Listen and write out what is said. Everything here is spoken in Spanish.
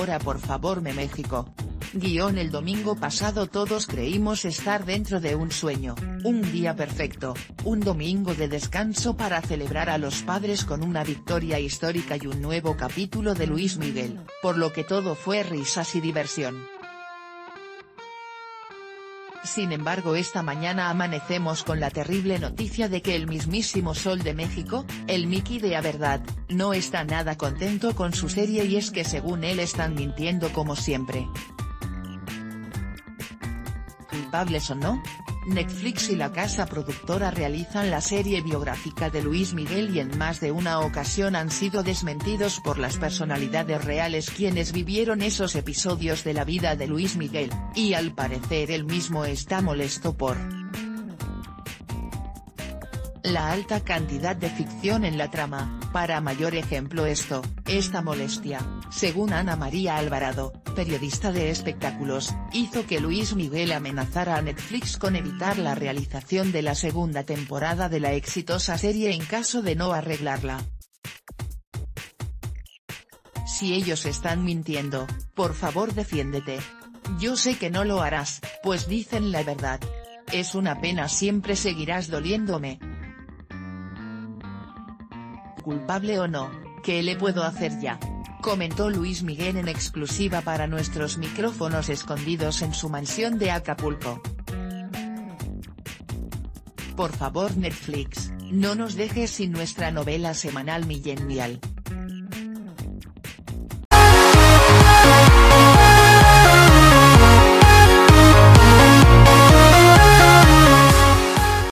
ahora por favor México. El domingo pasado todos creímos estar dentro de un sueño, un día perfecto, un domingo de descanso para celebrar a los padres con una victoria histórica y un nuevo capítulo de Luis Miguel, por lo que todo fue risas y diversión. Sin embargo, esta mañana amanecemos con la terrible noticia de que el mismísimo Sol de México, el Mickey de A Verdad, no está nada contento con su serie y es que según él están mintiendo como siempre. ¿Culpables o no? Netflix y la casa productora realizan la serie biográfica de Luis Miguel y en más de una ocasión han sido desmentidos por las personalidades reales quienes vivieron esos episodios de la vida de Luis Miguel, y al parecer él mismo está molesto por la alta cantidad de ficción en la trama. Para mayor ejemplo esta molestia, según Ana María Alvarado, periodista de espectáculos, hizo que Luis Miguel amenazara a Netflix con evitar la realización de la segunda temporada de la exitosa serie en caso de no arreglarla. Si ellos están mintiendo, por favor defiéndete. Yo sé que no lo harás, pues dicen la verdad. Es una pena, siempre seguirás doliéndome. ¿Culpable o no? ¿Qué le puedo hacer ya?, comentó Luis Miguel en exclusiva para nuestros micrófonos escondidos en su mansión de Acapulco. Por favor Netflix, no nos dejes sin nuestra novela semanal millennial.